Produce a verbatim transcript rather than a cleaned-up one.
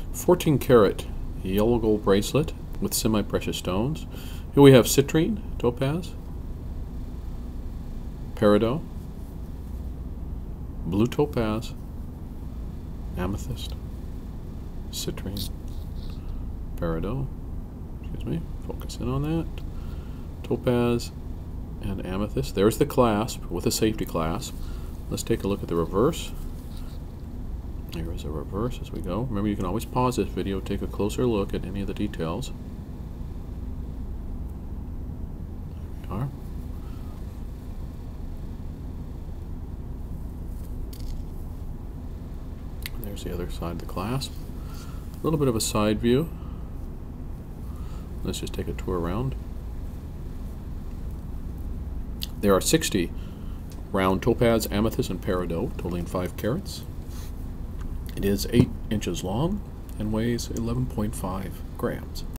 fourteen carat yellow gold bracelet with semi-precious stones. Here we have citrine, topaz, peridot, blue topaz, amethyst, citrine, peridot, excuse me, focus in on that, topaz, and amethyst. There's the clasp with a safety clasp. Let's take a look at the reverse. Here is a reverse as we go. Remember, you can always pause this video, take a closer look at any of the details. There we are. There's the other side of the clasp. A little bit of a side view. Let's just take a tour around. There are sixty round topaz, amethyst, and peridot, totaling five carats. It is eight inches long and weighs eleven point five grams.